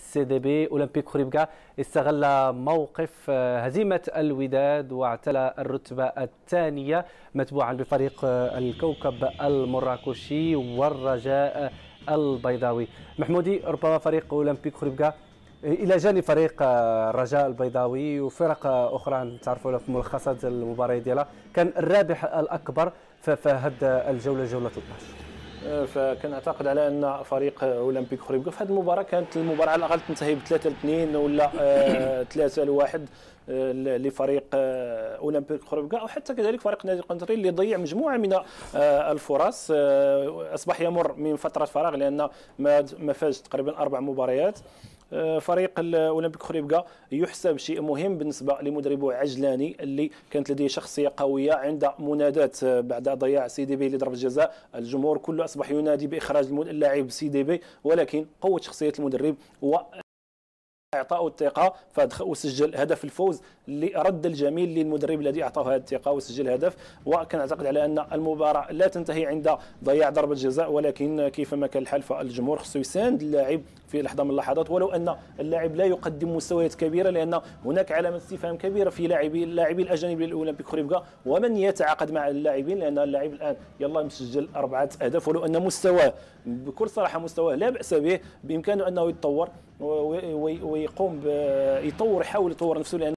سي دي بي. أولمبيك خريبكا استغل موقف هزيمة الوداد واعتلى الرتبة الثانية متبوعا بفريق الكوكب المراكشي والرجاء البيضاوي. محمودي، ربما فريق أولمبيك خريبكا إلى جانب فريق الرجاء البيضاوي وفرق أخرى تعرفوا في ملخصات المباريات ديالها، كان الرابح الأكبر في هذه الجولة، جولة 12. فكنعتقد على ان فريق اولمبيك خريبكا في هذه المباراه كانت المباراه على الاقل تنتهي ب 3-2 ولا 3-1 لفريق اولمبيك خريبكا، او حتى كذلك فريق نادي القنطري اللي ضيع مجموعه من الفرص. اصبح يمر من فتره فراغ لان ما فاز تقريبا 4 مباريات. فريق اولمبيك خريبكا يحسب شيء مهم بالنسبه لمدربه عجلاني اللي كانت لديه شخصيه قويه عند منادات بعد ضياع سي دي بي لضربه جزاء. الجمهور كله اصبح ينادي باخراج اللاعب سي دي بي، ولكن قوه شخصيه المدرب اعطاه الثقه وسجل هدف الفوز اللي رد الجميل للمدرب الذي اعطاه هذه الثقه وسجل هدف. وكنعتقد على ان المباراه لا تنتهي عند ضياع ضربه جزاء، ولكن كيفما كان الحال فالجمهور خصو يساند اللاعب في لحظه من اللحظات، ولو ان اللاعب لا يقدم مستويات كبيره، لان هناك علامه استفهام كبيره في اللاعبين الاجانب للاولمبيك خريبكا ومن يتعاقد مع اللاعبين، لان اللاعب الان يلا مسجل 4 أهداف، ولو ان مستواه بكل صراحه مستواه لا باس به، بامكانه انه يتطور ويقوم يحاول يطور نفسه، لان